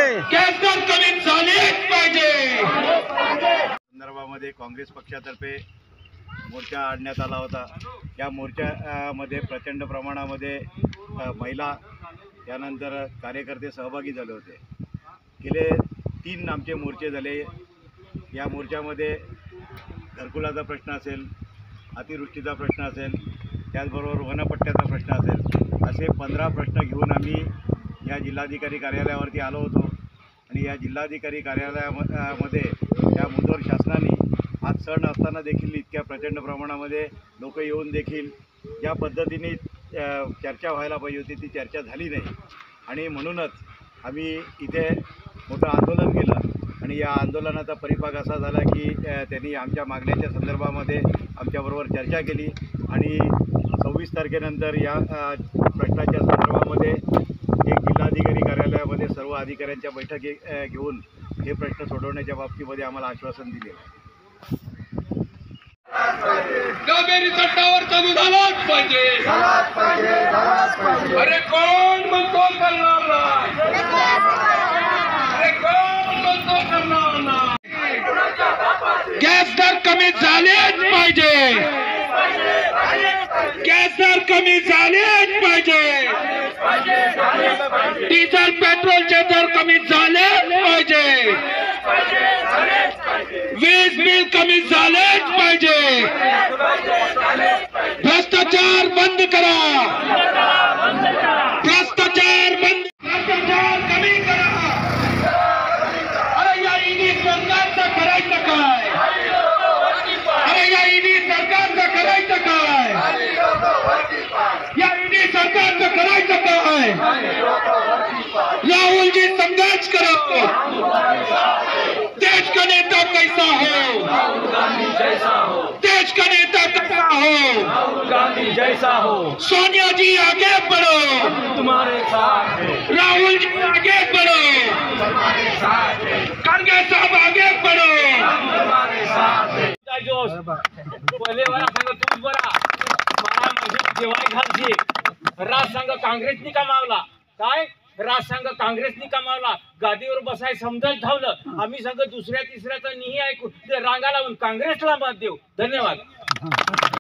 Gas दर कमी झालेच पाहिजे। संदर्भामध्ये काँग्रेस पक्षातर्फे मोर्चा आणण्यात आला होता। या मोर्चामध्ये प्रचंड प्रमाणामध्ये महिला त्यानंतर कार्यकर्ते सहभागी झाले होते। गेले 3 आमचे मोर्चे झाले। या मोर्चामध्ये घरकुलाचा प्रश्न असेल, अतिवृष्टीचा प्रश्न असेल, त्याचबरोबर वनपट्ट्याचा प्रश्न असेल, असे 15 प्रश्न घेऊन आम्ही या जिल्हाधिकारी कार्यालयावरती आलो होतो। आणि या जिल्हाधिकारी कार्यालयामध्ये या मुदोर शासनाने आज सण असताना देखील इतक्या प्रचंड प्रमाणामध्ये लोक येऊन देखील ज्या पद्धतीने चर्चा व्हायला पाहिजे होती ती चर्चा झाली नाही। आणि म्हणूनच आम्ही इथे मोठं आंदोलन केलं आणि या आंदोलनाचा परिपाक असा झाला की त्यांनी आमच्या मागण्याच्या संदर्भामध्ये आमच्याबरोबर चर्चा केली आणि 26 तारखेनंतर या प्रश्नाच्या संदर्भामध्ये एक जिल्हाधिकारी कार्यालयामध्ये सर्व अधिकाऱ्यांच्या बैठकी घेऊन हे प्रश्न सोडवण्याच्या बाबतीमध्ये आम्हाला आश्वासन दिले। कावेरी तटावर चालू झालाच पाहिजे। अरे कोण म्हणतो करणार नाही? अरे कोण म्हणतो करणार नाही? गॅस दर कमी झालेच पाहिजे। गॅस दर कमी झालेच पाहिजे। डिझेल पेट्रोलचे दर कमी झाले पाहिजे। वीज बिल कमी झालेच पाहिजे। भ्रष्टाचार बंद करा। भ्रष्टाचार कमी करा। अरे या ईडी सरकारचं करायचं काय? अरे या ईडी सरकारचं करायचं काय? या ईडी सरकारचं करायचं काय? राहुल जी संघर्ष करो। देश का नेता कैसा हो? देश का नेता कैसा हो? राहुल गांधी जैसा हो। सोनिया जी आगे बढ़ो, तुम्हारे साथ है। राहुल जी आगे बढ़ो, खड़गे साहब आगे बढ़ो, तुम्हारे साथ है। जोश पहिले वाला सांग तूच बरा मला म्हणजे जेवाय घालची राज सांग काँग्रेसनी कमावला काय? राजसंघ काँग्रेसनी कमावला। गादीवर बसाय समजत धावलं आम्ही संघ दुसऱ्या तिसऱ्याचं निही ऐकून रांगा लावून काँग्रेसला मत देऊ। धन्यवाद।